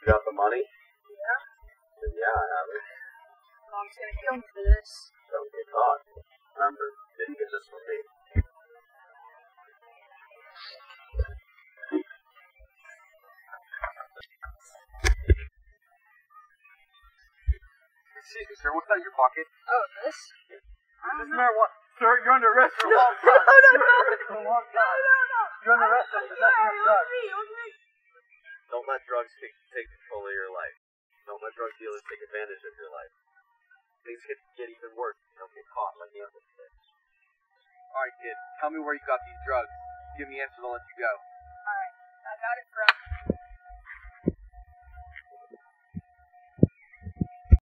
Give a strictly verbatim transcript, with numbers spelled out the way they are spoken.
You got the money? Yeah. Then yeah, I have it. Mom's gonna kill me for this. Don't get caught. Remember, didn't get this from me. Excuse me, sir, what's that in your pocket? Oh, this? This is marijuana. Sir, you're under arrest for a No, long no, time. no, no. For a long time. No, no. You're under arrest for possession of drugs. Don't let drugs take, take control of your life. Don't let drug dealers take advantage of your life. Things could get even worse if you don't get caught like the other kids. Alright, kid. Tell me where you got these drugs. Give me answers, I'll let you go. Alright, I got it from